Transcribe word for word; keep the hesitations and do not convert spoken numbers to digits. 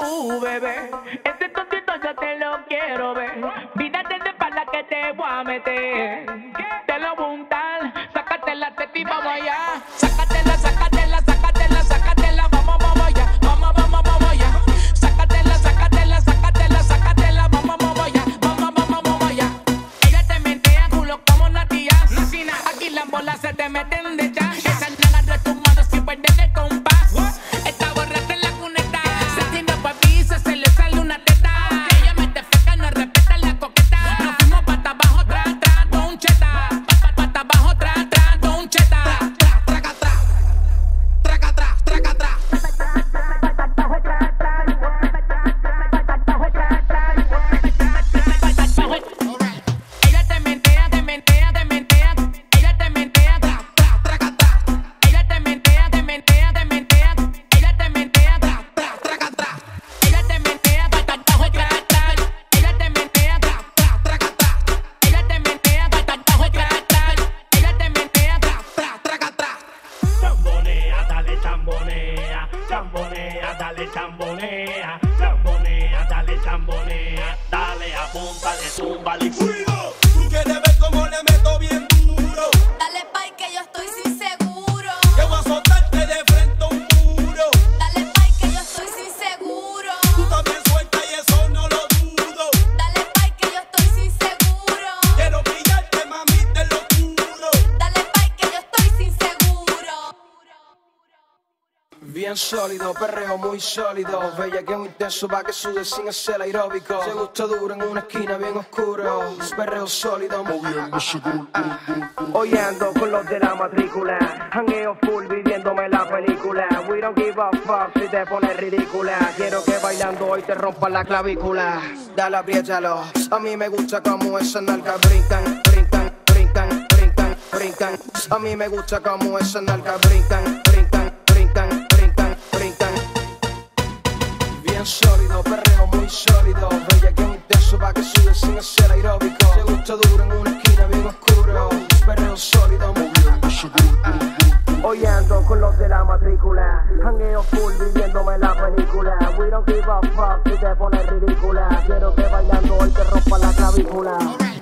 Uh, bebé, ese tontito yo te lo quiero ver. Mírate de espalda que te voy a meter. Te lo voy a untar, sácate la teta y vamos allá. Sácatela, sácatela, sácatela, sácatela, vamos, vamos allá. Vamos, vamos, vamos allá. Sácatela, sácatela, sácatela, sácatela, vamos, vamos allá. Vamos, vamos, vamos allá. Ella te mentea culo como una tía. Aquí las bolas se te meten de ya. Esa nalga de tus manos sin perder el compás. Está borracha en la cuneta. Se tiene pa' piso, se le sale una teta. Ella mete feca, no respeta la coqueta. Nos fuimos pata abajo, tra, tra, don cheta. Pata abajo, tra, tra, don cheta. Traca, tra, traca, tra, traca, tra. Ella te mentea, te mentea, te mentea. Ella te mentea, tra, tra, traca, tra. Ella te mentea, te mentea, te mentea. Ella te mentea, tra, tra, traca, tra. Ella te mentea, pata abajo, tra, tra. Ella te mentea, tra, tra, traca, tra. Ella te mentea, pata abajo, tra, tra. Ella te mentea, tra, tra, traca, tra. Chambonea, dale chambonea, chambonea, dale chambonea, chambonea, dale chambonea, dale apúntale, túmbale. ¡Cuido! Tú quieres ver cómo le meto bien duro. Dale pay que yo estoy sin seguro. Que voy a soltarte de frente a un muro. Dale pay que yo estoy sin seguro. Tú también suelta y eso no lo dudo. Dale pay que yo estoy sin seguro. Quiero pillarte, mami, te lo juro. Dale pay que yo estoy sin seguro. Bien sólido, perreo muy sólido. Bella que muy intenso pa' que sude sin hacer aeróbico. Se gusta duro en una esquina bien oscuro. Perreo sólido, moviéndose. Hoy ando con los de la matrícula. Jangueo full viviéndome la película. We don't give a fuck si te pones ridícula. Quiero que bailando hoy te rompa la clavícula. Dale, apriétalo. A mí me gusta como esas nalgas brincan, brincan, brincan, brincan, brincan. A mí me gusta como esas nalgas brincan, brincan, brincan, brincan, brincan. Bien sólido, perreo muy sólido. Bella que muy intenso pa' que sude sin hacer aeróbico. Se gusta duro en una esquina bien oscuro. Perreo sólido, moviéndose. Hoy ando con los de la matrícula. Jangueo full viviéndome la película. We don't give a fuck si te pones ridícula. Quiero que bailando hoy te rompa la clavícula.